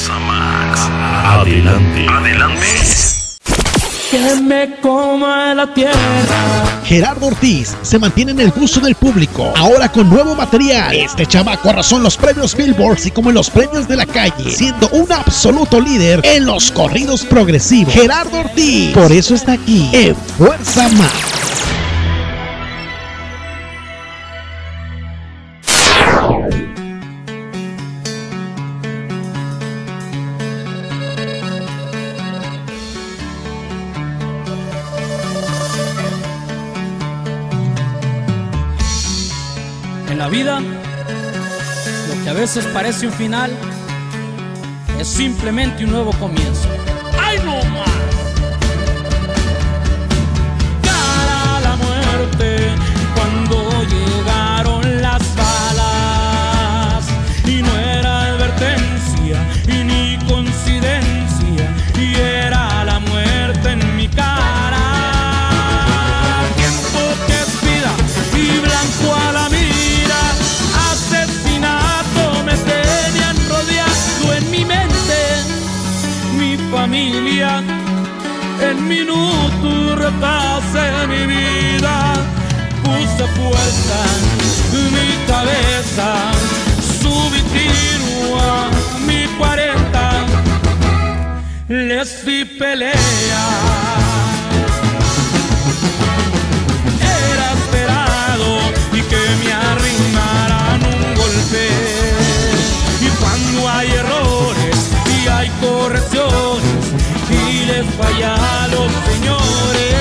Fuerza Max. Adelante. Adelante. Que me coma la tierra. Gerardo Ortiz se mantiene en el gusto del público, ahora con nuevo material. Este chamaco arrasó en los premios Billboard y como en los premios de la calle, siendo un absoluto líder en los corridos progresivos. Gerardo Ortiz, por eso está aquí en Fuerza Max. En la vida, lo que a veces parece un final es simplemente un nuevo comienzo. ¡Ay, no más! Cara a la muerte cuando llegaron las balas, y no era advertencia y ni coincidencia, y era la muerte en mi cara. Tiempo que es vida y blanco a la mira, asesinato me tenían rodeado en mi mente, mi familia. En minutos repasé mi vida, puse fuerza en mi cabeza, subí tiro a mi 40, les di pelea. Era esperado y que me arrimaran un golpe, y cuando hay errores y hay correcciones y les falla a los señores,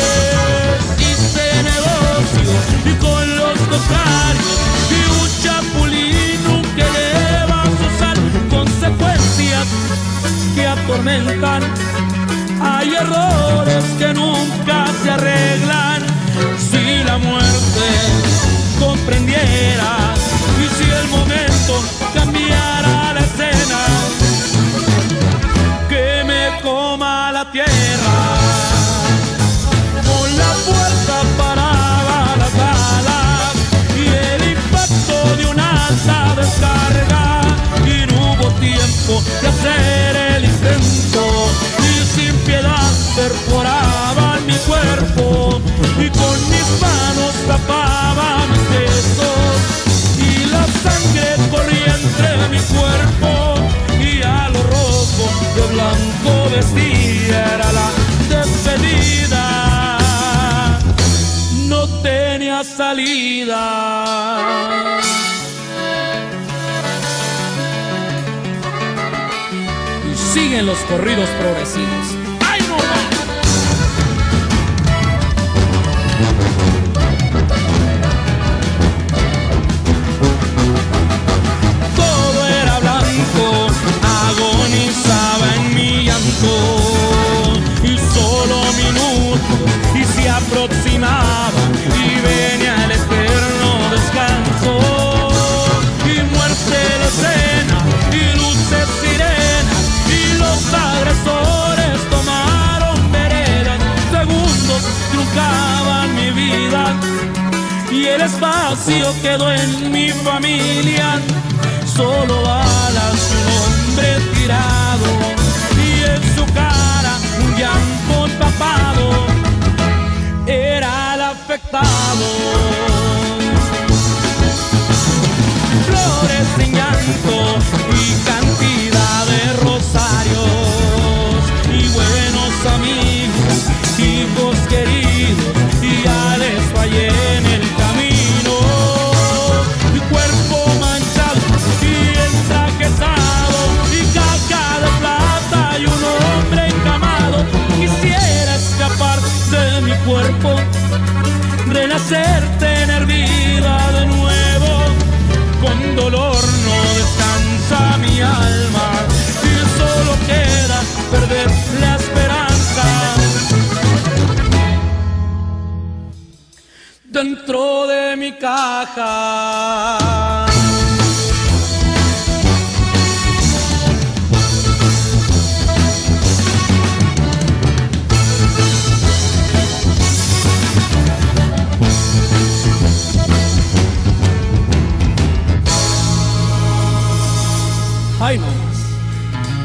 hice negocio y con los contrarios, y un chapulín nunca lleva a su sal consecuencias que atormentan. Hay errores que nunca se arreglan. Si la muerte comprendiera y si el momento cambiara la escena, que me coma la tierra. Con la fuerza paraba las balas y el impacto de una alta descarga, y no hubo tiempo de hacer el intento, y sin piedad perforaban mi cuerpo, y con mis manos tapaban mis besos, y la sangre corría entre mi cuerpo, y a lo rojo de blanco vestía. Era la despedida, no tenía salida. Y siguen los corridos progresivos. ¡Ay, no más! Todo era blanco, agonizaba en mi llanto, y solo minutos y se aproximaba y venía el eterno descanso, y muerte de escena y luces sirenas, y los agresores tomaron vereda. Segundos truncaban mi vida y el espacio quedó en mi familia. Solo balas y un hombre tirado, y en su cara un llanto empapado. Era el afectado. Flores sin llanto y cantidad de rosarios, y buenos amigos, hijos queridos, y ya les fallé en el camino. Mi cuerpo manchado y entraquetado, y caja de plata y un hombre encamado. Quisiera escapar de mi cuerpo, renacer, tener vida de nuevo. Con dolor no descansa mi alma, y solo queda perder la esperanza. Dentro de mi caja. Ay, no más.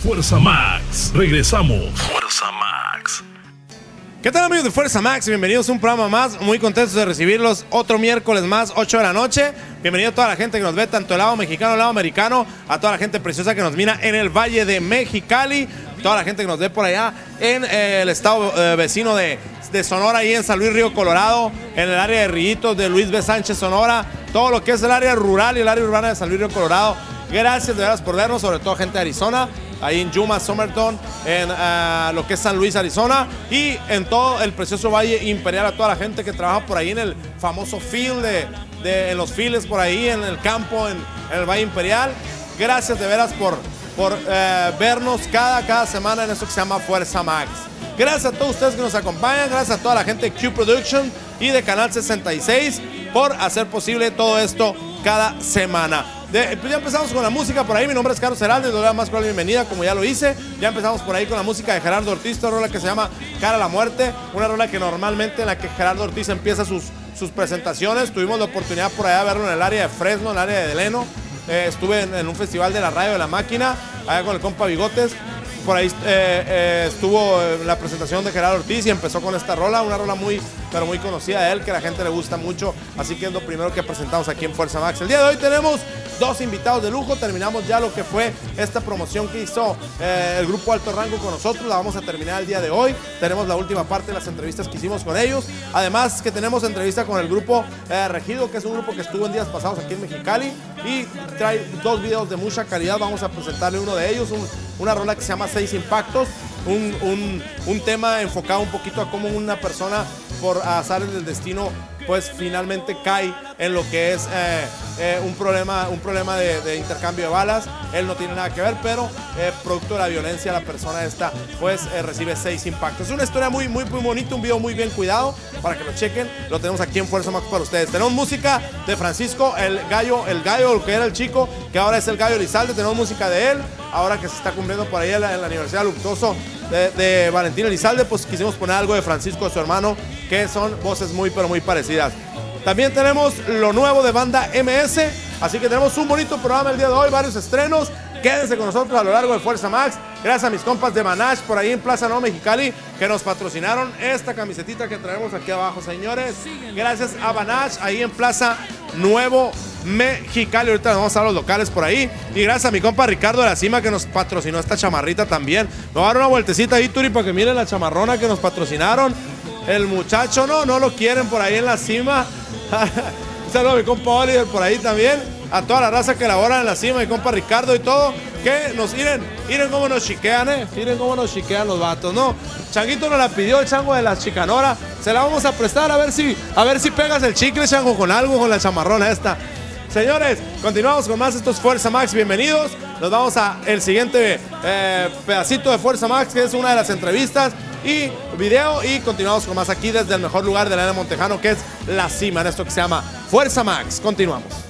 Fuerza Max. Regresamos. Fuerza Max. ¿Qué tal, amigos de Fuerza Max? Bienvenidos a un programa más. Muy contentos de recibirlos otro miércoles más, 8 de la noche. Bienvenido a toda la gente que nos ve, tanto del lado mexicano, del lado americano, a toda la gente preciosa que nos mira en el Valle de Mexicali, toda la gente que nos ve por allá en el estado vecino de Sonora, ahí en San Luis Río Colorado, en el área de Rillitos de Luis B. Sánchez, Sonora, todo lo que es el área rural y el área urbana de San Luis Río Colorado. Gracias de veras por vernos, sobre todo gente de Arizona, ahí en Yuma, Somerton, en lo que es San Luis, Arizona, y en todo el precioso Valle Imperial, a toda la gente que trabaja por ahí en el famoso field, en los fields por ahí, en el campo, en el Valle Imperial. Gracias de veras por vernos cada semana en esto que se llama Fuerza Max. Gracias a todos ustedes que nos acompañan, gracias a toda la gente de Q Production y de Canal 66 por hacer posible todo esto cada semana. Pues ya empezamos con la música por ahí. Mi nombre es Carlos Heraldo y le doy la más cordial bienvenida, como ya lo hice. Ya empezamos por ahí con la música de Gerardo Ortiz, una rola que se llama Cara a la Muerte, una rola que normalmente en la que Gerardo Ortiz empieza sus presentaciones. Tuvimos la oportunidad por allá de verlo en el área de Fresno, en el área de Deleno. Estuve en un festival de la radio de la máquina, allá con el compa Bigotes. Por ahí estuvo la presentación de Gerardo Ortiz y empezó con esta rola, una rola muy, pero muy conocida de él, que a la gente le gusta mucho, así que es lo primero que presentamos aquí en Fuerza Max. El día de hoy tenemos dos invitados de lujo, terminamos ya lo que fue esta promoción que hizo el grupo Alto Rango con nosotros, la vamos a terminar el día de hoy. Tenemos la última parte de las entrevistas que hicimos con ellos, además que tenemos entrevista con el grupo Regido, que es un grupo que estuvo en días pasados aquí en Mexicali y trae dos videos de mucha calidad. Vamos a presentarle uno de ellos, una rola que se llama 6 Impactos, un tema enfocado un poquito a cómo una persona por azares del destino pues finalmente cae en lo que es un problema de intercambio de balas. Él no tiene nada que ver, pero producto de la violencia la persona esta pues recibe 6 impactos. Es una historia muy bonita, un video muy bien cuidado para que lo chequen. Lo tenemos aquí en Fuerza Max para ustedes. Tenemos música de Francisco, el gallo, que era el chico, que ahora es el Gallo Elizalde. Tenemos música de él, ahora que se está cumpliendo por ahí el aniversario luctuoso de Valentín Elizalde, pues quisimos poner algo de Francisco, de su hermano, que son voces muy parecidas. También tenemos lo nuevo de Banda MS, así que tenemos un bonito programa el día de hoy, varios estrenos. Quédense con nosotros a lo largo de Fuerza Max. Gracias a mis compas de Banash por ahí en Plaza Nueva Mexicali, que nos patrocinaron esta camisetita que traemos aquí abajo, señores. Gracias a Banash ahí en Plaza Nuevo Mexicali. Ahorita nos vamos a los locales por ahí. Y gracias a mi compa Ricardo de la Cima, que nos patrocinó esta chamarrita también. Nos va a dar una vueltecita ahí, Turi, para que miren la chamarrona que nos patrocinaron. El muchacho no lo quieren por ahí en la Cima. Un saludo a mi compa Oliver por ahí también. A toda la raza que labora en la Cima, mi compa Ricardo y todo. Que nos miren cómo nos chiquean, miren cómo nos chiquean los vatos, ¿no? Changuito nos la pidió, el chango de la chicanora. Se la vamos a prestar a ver si pegas el chicle, chango, con algo, con la chamarrona esta. Señores, continuamos con más. Esto es Fuerza Max, bienvenidos. Nos vamos a el siguiente pedacito de Fuerza Max, que es una de las entrevistas y video, y continuamos con más aquí desde el mejor lugar del área de Montejano, que es la Cima, en esto que se llama Fuerza Max. Continuamos.